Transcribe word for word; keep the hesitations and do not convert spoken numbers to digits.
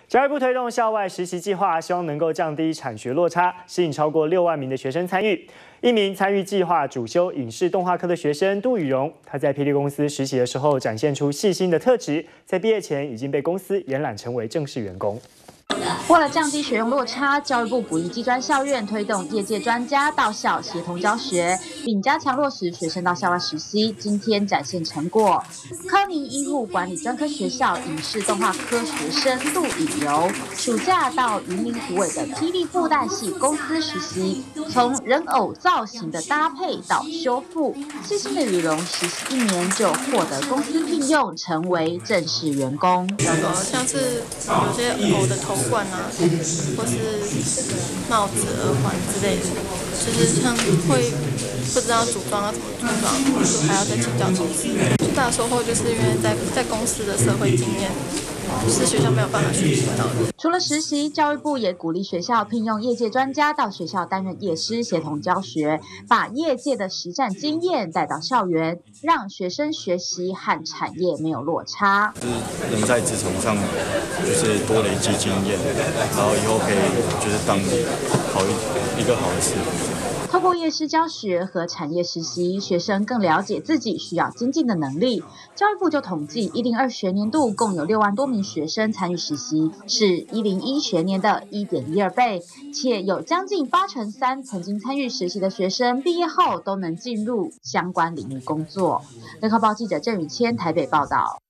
教育部推动校外实习计划，希望能够降低产学落差，吸引超过六万名的学生参与。一名参与计划主修影视动画科的学生杜雨荣，他在霹雳公司实习的时候展现出细心的特质，在毕业前已经被公司延揽成为正式员工。 为了降低学用落差，教育部补益技专校院推动业界专家到校协同教学，并加强落实学生到校外实习。今天展现成果，科尼医护管理专科学校影视动画科学生杜以柔，暑假到云林虎尾的霹雳布袋戏公司实习，从人偶造型的搭配到修复，细心的羽绒实习一年就获得公司聘用，成为正式员工。 呃，像是有些偶的头。 冠啊，或是帽子、耳环之类的，就是像会不知道组装要怎么组装，还要再请教厨师。最大的收获就是因为在在公司的社会经验。 是学校没有办法学习到的。 除了实习，教育部也鼓励学校聘用业界专家到学校担任业师，协同教学，把业界的实战经验带到校园，让学生学习和产业没有落差。 就是能在职场上就是多累积经验，然后以后可以就是当好一一个好的师傅。 透过业师教学和产业实习，学生更了解自己需要精进的能力。教育部就统计，一零二学年度共有六万多名学生参与实习，是一零一学年的一点一二倍，且有将近八成三曾经参与实习的学生，毕业后都能进入相关领域工作。联合报记者郑宇谦台北报道。